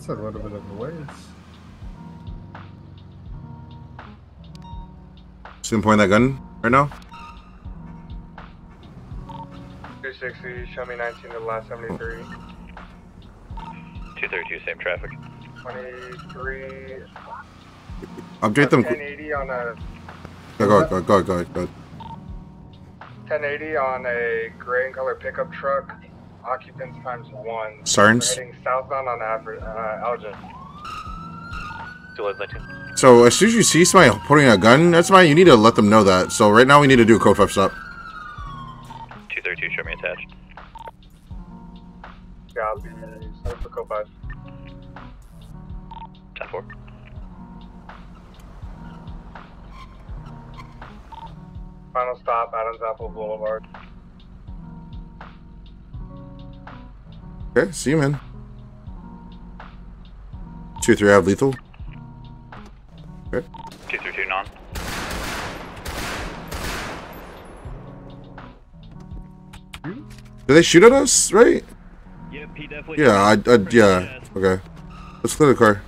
That's a little bit of a ways. See him pointing that gun right now? 260, show me 19 to the last 73. 232, same traffic. 23. Update them. 1080 on a. Go ahead. 1080 on a gray and color pickup truck. Occupants ×1. Sarns. Heading southbound on Elgin. 219. So as soon as you see somebody putting a gun, that's why you need to let them know that. So right now we need to do a code 5 stop. 232, show me attached. Yeah, I'll be set up for code 5. 10-4. Final stop, Adams Apple Boulevard. Okay, see you, man. 2-3, I have lethal. Okay. 232, non. Did they shoot at us, right? Yep, he definitely. Yeah, yeah. Okay. Let's clear the car.